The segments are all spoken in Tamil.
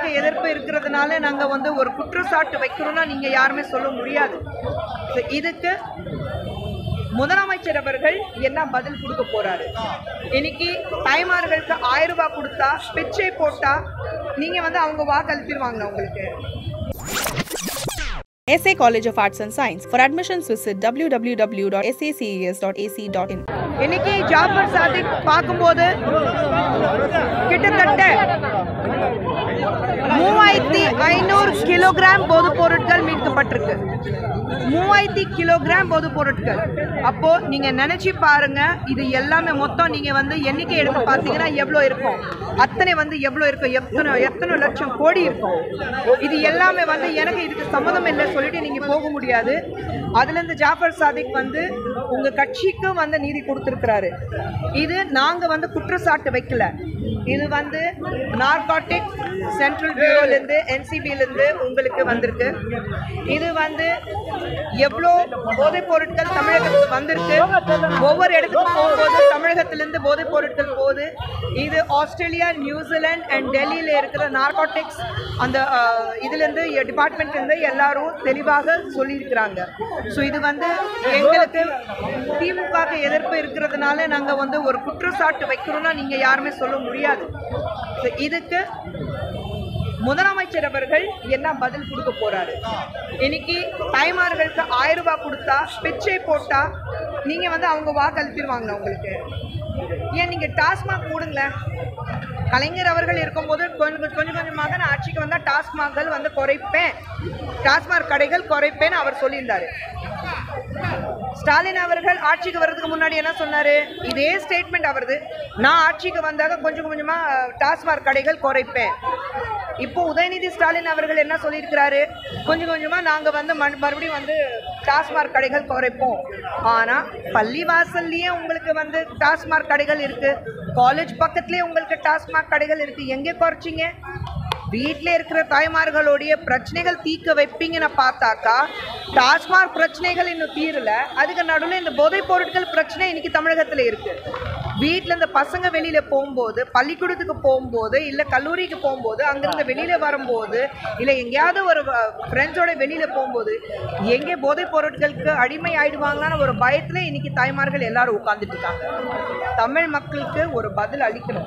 திமுக எதிர்ப்பு இருக்கிறதுனால நாங்க வந்து ஒரு குற்றச்சாட்டு வைக்கிறோம்னா நீங்க யாருமே சொல்ல முடியாது. இதுக்கு முதலமைச்சர் அவர்கள் என்ன பதில் கொடுக்க போறாரு? இன்னைக்கு தாய்மார்களுக்கு 1000 ரூபாய் கொடுத்தா பிச்சை போட்டா நீங்க வந்து அவங்க வாக்களிச்சிருவாங்க உங்களுக்கு. SA College of Arts and Science. For admissions visit www.saces.ac.in. இன்னைக்கு ஜாஃபர் சாதிக் பார்க்கும்போது கிட்டத்தட்ட 3500 கிலோகிராம் போதைப் பொருட்கள் மீட்கப்பட்டிருக்கு. 3000 கிலோகிராம் போதைப் பொருட்கள். அப்போ நீங்க நினைச்சு பாருங்க, இது எல்லாமே மொத்தம் நீங்க வந்து எண்ணிக்கை எடுத்து பார்த்தீங்கன்னா எவ்வளோ இருக்கும், அத்தனை வந்து எவ்வளோ இருக்கும், எத்தனை லட்சம் கோடி இருக்கும். இது எல்லாமே வந்து எனக்கு இதுக்கு சம்மதம் இல்லை சொல்லிட்டு நீங்க போக முடியாது. அதுல இருந்து ஜாஃபர் சாதிக் வந்து உங்க கட்சிக்கு வந்து நீதி கொடுத்திருக்கிறாரு. இது நாங்க வந்து குற்றச்சாட்டு வைக்கல. இது வந்து நார்காட்டிக் சென்ட்ரல் பியூரோல இருந்து NCB இருந்து உங்களுக்கு வந்திருக்கு. இது வந்து எவ்வளோ போதைப் பொருட்கள் தமிழகத்துக்கு வந்திருக்கு. ஒவ்வொரு இடத்துக்கும் போகும்போது தமிழகத்திலிருந்து போதைப் பொருட்கள் போகுது. இது ஆஸ்திரேலியா, நியூசிலாந்து அண்ட் டெல்லியில இருக்கிற நார்காட்டிக்ஸ் அந்த இதுலேருந்து டிபார்ட்மெண்ட்லேருந்து எல்லாரும் தெளிவாக சொல்லியிருக்கிறாங்க. ஸோ இது வந்து எங்களுக்கு திமுக எதிர்ப்பு இருக்கிறதுனால நாங்கள் வந்து ஒரு குற்றச்சாட்டு வைக்கிறோம்னா நீங்க யாருமே சொல்ல முடியாது. இதுக்கு முதலமைச்சர் அவர்கள் என்ன பதில் கொடுக்க போறாரு? இன்னைக்கு தாய்மார்களுக்கு 1000 ரூபாய் கொடுத்தா பிச்சை போட்டா நீங்க வந்து அவங்க வாக்களிச்சிருவாங்க உங்களுக்கு. ஏன் நீங்க டாஸ்மாக் மூடுங்களேன். கலைஞர் அவர்கள் இருக்கும்போது கொஞ்சம் கொஞ்சமாக நான் ஆட்சிக்கு வந்தால் டாஸ்மாக்கள் வந்து குறைப்பேன், டாஸ்மாக் கடைகள் குறைப்பேன்னு அவர் சொல்லியிருந்தாரு. ஸ்டாலின் அவர்கள் ஆட்சிக்கு வர்றதுக்கு முன்னாடி என்ன சொன்னாரு? இதே ஸ்டேட்மெண்ட் அவரது. நான் ஆட்சிக்கு வந்தாக கொஞ்சம் கொஞ்சமா டாஸ்மாக் கடைகள் குறைப்பேன். இப்போ உதயநிதி ஸ்டாலின் அவர்கள் என்ன சொல்லியிருக்கிறாரு? கொஞ்சம் கொஞ்சமா நாங்க வந்து மறுபடியும் வந்து டாஸ்மாக் கடைகள் குறைப்போம். ஆனா பள்ளி வாசல்லையே உங்களுக்கு வந்து டாஸ்மாக் கடைகள் இருக்கு, காலேஜ் பக்கத்துலயே உங்களுக்கு டாஸ்மாக் கடைகள் இருக்கு. எங்கே குறைச்சிங்க? வீட்டில் இருக்கிற தாய்மார்களுடைய பிரச்சனைகள் தீர்க்க வைப்பீங்கன்னு பார்த்தாக்கா டாஸ்மாக் பிரச்சனைகள் இன்னும் தீரல. அதுக்கு நடுவில் இந்த போதைப் பொருட்கள் பிரச்சனை இன்னைக்கு தமிழகத்தில் இருக்கு. வீட்டில் இந்த பசங்க வெளியில போகும்போது, பள்ளிக்கூடத்துக்கு போகும்போது, இல்லை கல்லூரிக்கு போகும்போது, அங்கிருந்து வெளியில வரும்போது, இல்லை எங்கேயாவது ஒரு ஃப்ரெண்ட்ஸோட வெளியில போகும்போது எங்கே போதைப் பொருட்களுக்கு அடிமை ஆயிடுவாங்களான்னு ஒரு பயத்துல இன்னைக்கு தாய்மார்கள் எல்லாரும் உட்கார்ந்துட்டு இருக்காங்க. தமிழ் மக்களுக்கு ஒரு பதில் அளிக்கணும்.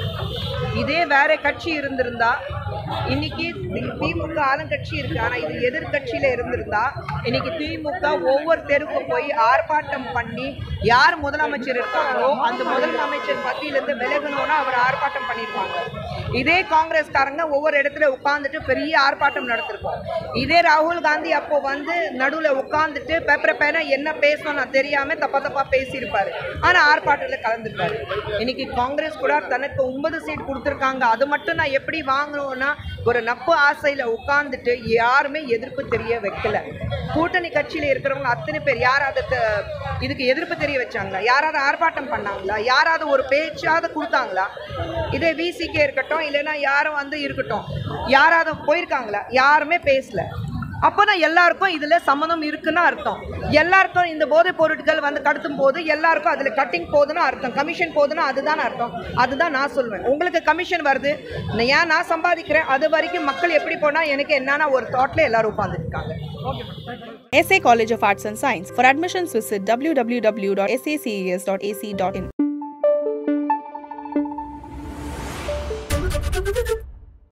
இதே வேற கட்சி இருந்திருந்தா, இன்னைக்கு திமுக ஆளுங்கட்சி இருக்கு, ஆனா இது எதிர்கட்சியில இருந்திருந்தா இன்னைக்கு திமுக ஒவ்வொரு தெருவுக்கு போய் ஆர்ப்பாட்டம் பண்ணி யார் முதலமைச்சர் இருக்காங்களோ அந்த முதலமைச்சர் பத்தியிலிருந்து விலகணும்னா அவர் ஆர்ப்பாட்டம் பண்ணியிருப்பாங்க. இதே காங்கிரஸ்காரங்க ஒவ்வொரு இடத்துல உட்கார்ந்துட்டு பெரிய ஆர்ப்பாட்டம் நடத்திருக்கோம். இதே ராகுல் காந்தி அப்போ வந்து நடுவில் உட்கார்ந்துட்டு பேப்பர் பேனா என்ன பேசணும் நான் தெரியாம தப்பா பேசியிருப்பாரு. ஆனா ஆர்ப்பாட்டத்தில் கலந்துருப்பாரு. இன்னைக்கு காங்கிரஸ் கூட தனக்கு 9 சீட் கொடுத்துருக்காங்க, அது மட்டும் நான் எப்படி வாங்கணும்னா ஒரு நப்பு ஆசையில உட்கார்ந்துட்டு யாருமே எதிர்ப்பு தெரிய வைக்கல. கூட்டணி கட்சியில இருக்கிறவங்க அத்தனை பேர் யாராவது இதுக்கு எதிர்ப்பு தெரிய வச்சாங்களா? யாராவது ஆர்ப்பாட்டம் பண்ணாங்களா? யாராவது ஒரு பேச்சாவது கொடுத்தாங்களா? இதே VCK இருக்கட்டும், இல்லைன்னா யாரும் வந்து இருக்கட்டும், யாராவது போயிருக்காங்களா? யாருமே பேசல. அப்போதான் எல்லாருக்கும் இதுல சம்மதம் இருக்குன்னு அர்த்தம். எல்லாருக்கும் இந்த போதைப் பொருட்கள் வந்து கடத்தும் போது எல்லாருக்கும் அதுல கட்டிங் போகுதுன்னு அர்த்தம், கமிஷன் போகுதுன்னா அதுதான் அர்த்தம். அதுதான் நான் சொல்வேன். உங்களுக்கு கமிஷன் வருது, ஏன் நான் சம்பாதிக்கிறேன், அது வரைக்கும் மக்கள் எப்படி போனா எனக்கு என்னன்னா ஒரு தாட்ல எல்லாரும் உட்கார்ந்துட்டு இருக்காங்க. SA College of Arts and Science. For admissions visit www.saces.ac.in.